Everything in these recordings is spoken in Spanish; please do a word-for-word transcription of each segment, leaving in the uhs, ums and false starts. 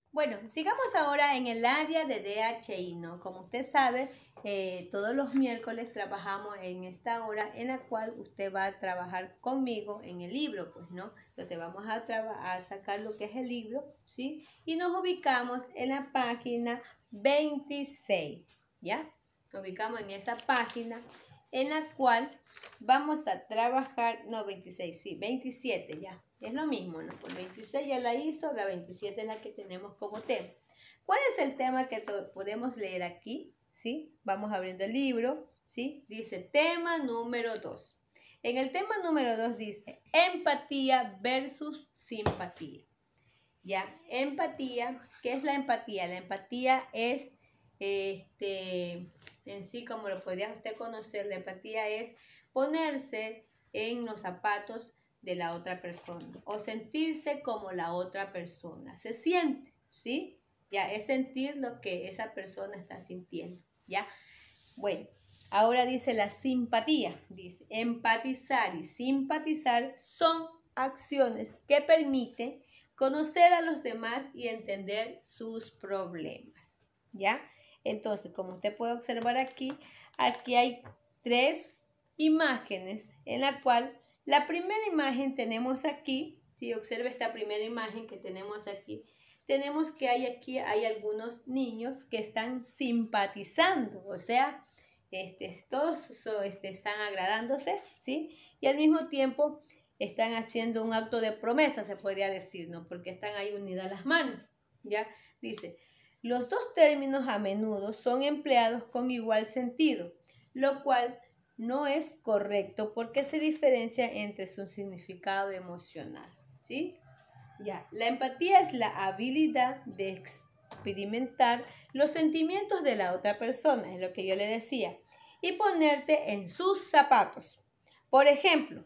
Bueno, sigamos ahora en el área de D H I, ¿no? Como usted sabe, eh, todos los miércoles trabajamos en esta hora en la cual usted va a trabajar conmigo en el libro, pues, ¿no? Entonces vamos a, a sacar lo que es el libro, ¿sí? Y nos ubicamos en la página veintiséis, ¿ya? Nos ubicamos en esa página en la cual vamos a trabajar, no, veintiséis, sí, veintisiete ya. Es lo mismo, ¿no? Pues veintiséis ya la hizo, la veintisiete es la que tenemos como tema. ¿Cuál es el tema que podemos leer aquí? ¿Sí? Vamos abriendo el libro, ¿sí? Dice tema número dos. En el tema número dos dice empatía versus simpatía. ¿Ya? Empatía, ¿qué es la empatía? La empatía es, este, en sí, como lo podría usted conocer, la empatía es ponerse en los zapatos de la otra persona o sentirse como la otra persona se siente, ¿sí? Ya es sentir lo que esa persona está sintiendo, ¿ya? Bueno, ahora dice la simpatía, dice empatizar y simpatizar son acciones que permiten conocer a los demás y entender sus problemas, ¿ya? Entonces, como usted puede observar aquí, aquí hay tres imágenes en la cual la primera imagen tenemos aquí, si observa esta primera imagen que tenemos aquí, tenemos que hay aquí hay algunos niños que están simpatizando, o sea, este, todos so, este, están agradándose, ¿sí? Y al mismo tiempo están haciendo un acto de promesa, se podría decir, ¿no? Porque están ahí unidas las manos, ¿ya? Dice, los dos términos a menudo son empleados con igual sentido, lo cual no es correcto porque se diferencia entre su significado emocional, ¿sí? Ya, la empatía es la habilidad de experimentar los sentimientos de la otra persona, es lo que yo le decía, y ponerte en sus zapatos. Por ejemplo,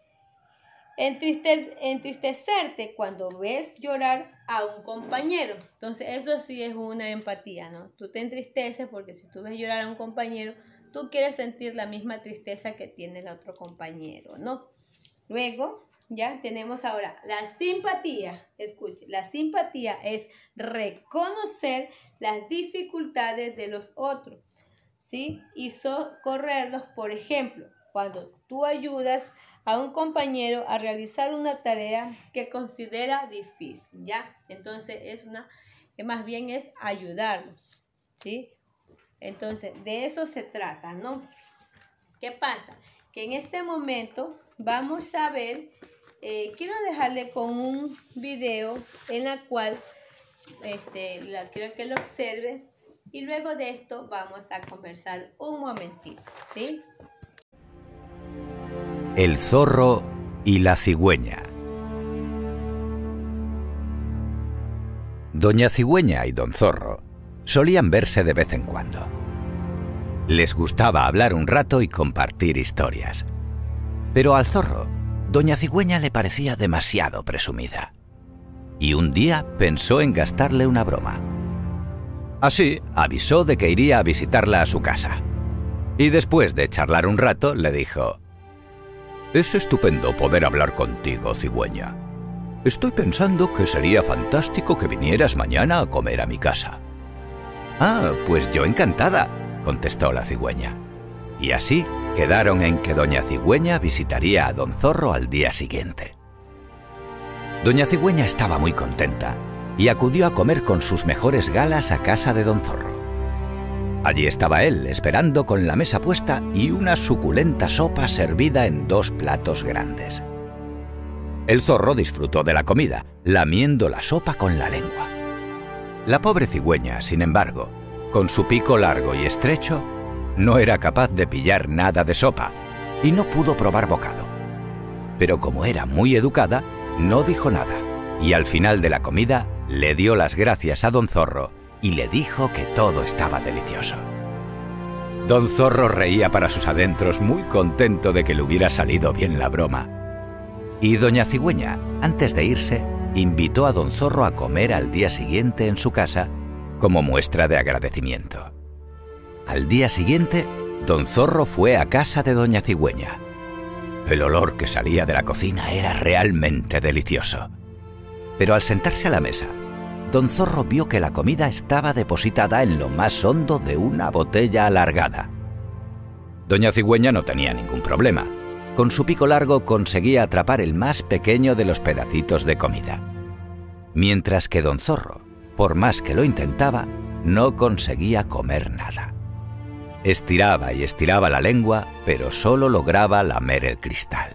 entriste, entristecerte cuando ves llorar a un compañero. Entonces, eso sí es una empatía, ¿no? Tú te entristeces porque si tú ves llorar a un compañero, tú quieres sentir la misma tristeza que tiene el otro compañero, ¿no? Luego, ya tenemos ahora la simpatía. Escuche, la simpatía es reconocer las dificultades de los otros, ¿sí? Y socorrerlos, por ejemplo, cuando tú ayudas a un compañero a realizar una tarea que considera difícil, ¿ya? Entonces, es una, que más bien es ayudarlo, ¿sí? Entonces, de eso se trata, ¿no? ¿Qué pasa? Que en este momento vamos a ver, eh, quiero dejarle con un video en la cual este, la, quiero que lo observe y luego de esto vamos a conversar un momentito, ¿sí? El zorro y la cigüeña. Doña Cigüeña y don Zorro solían verse de vez en cuando. Les gustaba hablar un rato y compartir historias. Pero al zorro, doña Cigüeña le parecía demasiado presumida. Y un día pensó en gastarle una broma. Así, avisó de que iría a visitarla a su casa. Y después de charlar un rato, le dijo: «Es estupendo poder hablar contigo, Cigüeña. Estoy pensando que sería fantástico que vinieras mañana a comer a mi casa». «Ah, pues yo encantada», contestó la cigüeña. Y así quedaron en que doña Cigüeña visitaría a don Zorro al día siguiente. Doña Cigüeña estaba muy contenta y acudió a comer con sus mejores galas a casa de don Zorro. Allí estaba él, esperando con la mesa puesta y una suculenta sopa servida en dos platos grandes. El zorro disfrutó de la comida, lamiendo la sopa con la lengua. La pobre cigüeña, sin embargo, con su pico largo y estrecho, no era capaz de pillar nada de sopa y no pudo probar bocado. Pero como era muy educada, no dijo nada y al final de la comida le dio las gracias a don Zorro y le dijo que todo estaba delicioso. Don Zorro reía para sus adentros muy contento de que le hubiera salido bien la broma. Y doña Cigüeña, antes de irse, invitó a don Zorro a comer al día siguiente en su casa como muestra de agradecimiento. Al día siguiente, don Zorro fue a casa de doña Cigüeña. El olor que salía de la cocina era realmente delicioso. Pero al sentarse a la mesa, Don Zorro vio que la comida estaba depositada en lo más hondo de una botella alargada. Doña Cigüeña no tenía ningún problema. Con su pico largo conseguía atrapar el más pequeño de los pedacitos de comida. Mientras que Don Zorro, por más que lo intentaba, no conseguía comer nada. Estiraba y estiraba la lengua, pero solo lograba lamer el cristal.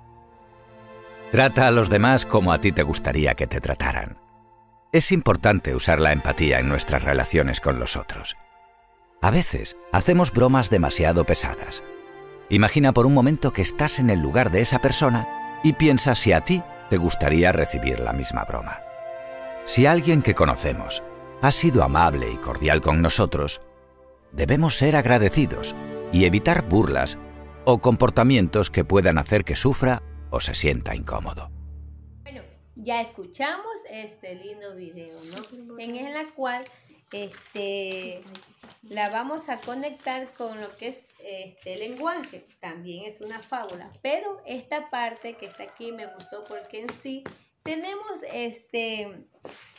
Trata a los demás como a ti te gustaría que te trataran. Es importante usar la empatía en nuestras relaciones con los otros. A veces hacemos bromas demasiado pesadas. Imagina por un momento que estás en el lugar de esa persona y piensa si a ti te gustaría recibir la misma broma. Si alguien que conocemos ha sido amable y cordial con nosotros, debemos ser agradecidos y evitar burlas o comportamientos que puedan hacer que sufra o se sienta incómodo. Bueno, ya escuchamos este lindo video, ¿no? En el cual este, la vamos a conectar con lo que es este lenguaje. También es una fábula, pero esta parte que está aquí me gustó porque en sí tenemos este,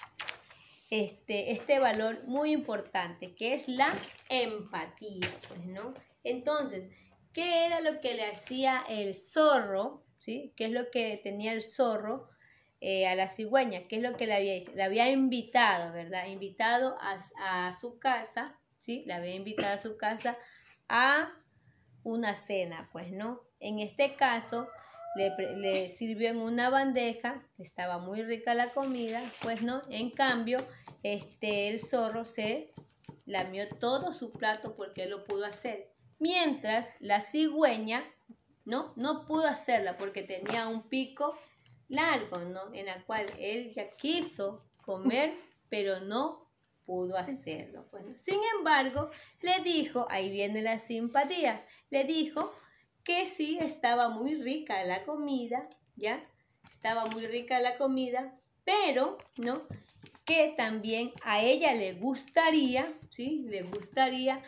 este, este valor muy importante, que es la empatía, pues, ¿no? Entonces, ¿qué era lo que le hacía el zorro? ¿Sí? ¿Qué es lo que tenía el zorro eh, a la cigüeña? ¿Qué es lo que le había hecho? Le había invitado, ¿verdad? Invitado a, a su casa, ¿sí? Le había invitado a su casa a una cena, pues, ¿no? En este caso, le, le sirvió en una bandeja, estaba muy rica la comida, pues, ¿no? En cambio, este, el zorro se lamió todo su plato porque él lo pudo hacer. Mientras la cigüeña ¿no? No pudo hacerla porque tenía un pico largo, ¿no? En la cual él ya quiso comer, pero no pudo hacerlo. Bueno, sin embargo, le dijo, ahí viene la simpatía, le dijo que sí estaba muy rica la comida, ¿ya? Estaba muy rica la comida, pero, ¿no? Que también a ella le gustaría, ¿sí? Le gustaría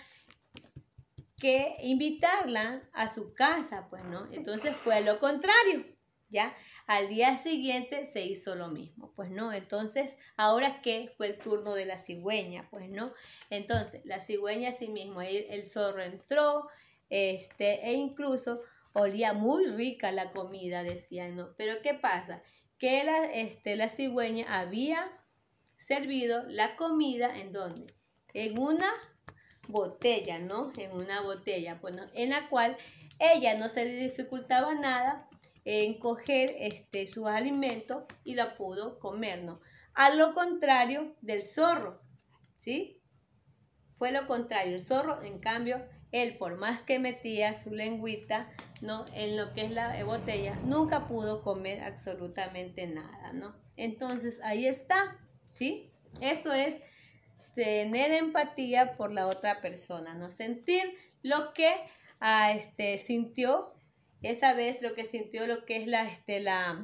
que invitarla a su casa, pues, ¿no? Entonces fue lo contrario, ¿ya? Al día siguiente se hizo lo mismo, pues, ¿no? Entonces, ahora que fue el turno de la cigüeña, pues, ¿no? Entonces, la cigüeña sí mismo, el, el zorro entró, este, e incluso olía muy rica la comida, decían, ¿no? Pero, ¿qué pasa? Que la, este, la cigüeña había servido la comida, ¿en dónde? En una botella, ¿no? En una botella, bueno, en la cual ella no se le dificultaba nada en coger este, su alimento y la pudo comer, ¿no? A lo contrario del zorro, ¿sí? Fue lo contrario. El zorro, en cambio, él por más que metía su lengüita, ¿no? En lo que es la botella, nunca pudo comer absolutamente nada, ¿no? Entonces, ahí está, ¿sí? Eso es tener empatía por la otra persona, ¿no? Sentir lo que ah, este, sintió esa vez, lo que sintió, lo que es la, este, la,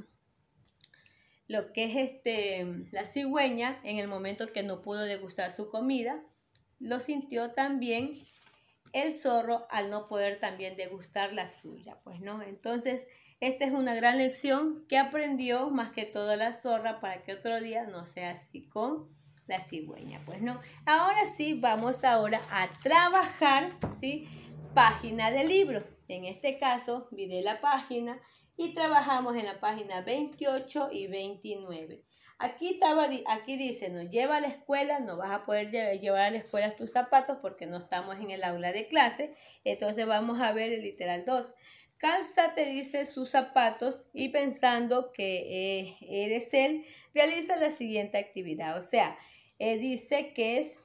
lo que es este, la cigüeña en el momento que no pudo degustar su comida, lo sintió también el zorro al no poder también degustar la suya, pues, ¿no? Entonces, esta es una gran lección que aprendió más que todo la zorra para que otro día no sea así con la cigüeña, pues, ¿no? Ahora sí, vamos ahora a trabajar, ¿sí? Página del libro. En este caso, miré la página y trabajamos en la página veintiocho y veintinueve. Aquí, estaba, aquí dice, no lleva a la escuela, no vas a poder llevar a la escuela tus zapatos porque no estamos en el aula de clase. Entonces vamos a ver el literal dos. Cálzate, dice, sus zapatos y pensando que eh, eres él, realiza la siguiente actividad. O sea, eh, dice que es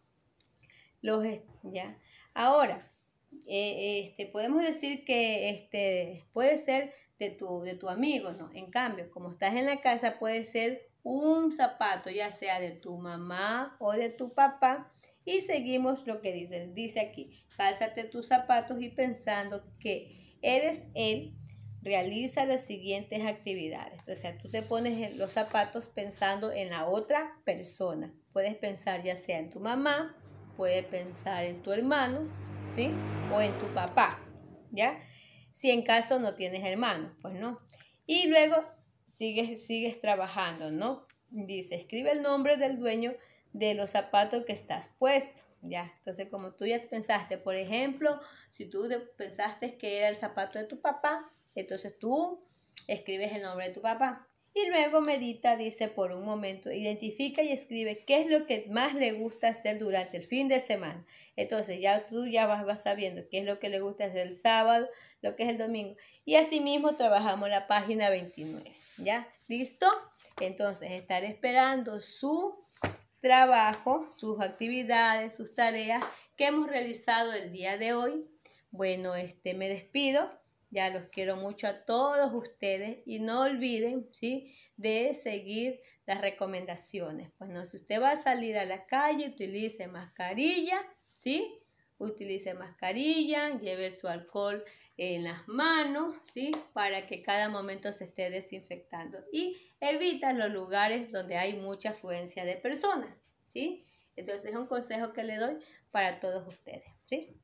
los, ya. Ahora, eh, este, podemos decir que este, puede ser de tu, de tu amigo, ¿no? En cambio, como estás en la casa, puede ser un zapato, ya sea de tu mamá o de tu papá. Y seguimos lo que dice. Dice aquí, cálzate tus zapatos y pensando que eres él, realiza las siguientes actividades. O sea, tú te pones los zapatos pensando en la otra persona. Puedes pensar ya sea en tu mamá, puedes pensar en tu hermano, ¿sí? O en tu papá, ¿ya? Si en caso no tienes hermano, pues no. Y luego sigues, sigues trabajando, ¿no? dice, escribe el nombre del dueño de los zapatos que estás puesto. Ya, entonces como tú ya pensaste, por ejemplo, si tú pensaste que era el zapato de tu papá, entonces tú escribes el nombre de tu papá. Y luego medita, dice, por un momento, identifica y escribe qué es lo que más le gusta hacer durante el fin de semana. Entonces ya tú ya vas, vas sabiendo qué es lo que le gusta hacer el sábado, lo que es el domingo. Y asimismo trabajamos la página veintinueve. ¿Ya? ¿Listo? Entonces estar esperando su trabajo, sus actividades, sus tareas que hemos realizado el día de hoy. Bueno, este, me despido. Ya los quiero mucho a todos ustedes y no olviden, ¿sí?, de seguir las recomendaciones. Pues no, si usted va a salir a la calle, utilice mascarilla, ¿sí? Utilice mascarilla, lleve su alcohol en las manos, ¿sí?, para que cada momento se esté desinfectando. Y evita los lugares donde hay mucha afluencia de personas, ¿sí? Entonces es un consejo que le doy para todos ustedes, ¿sí?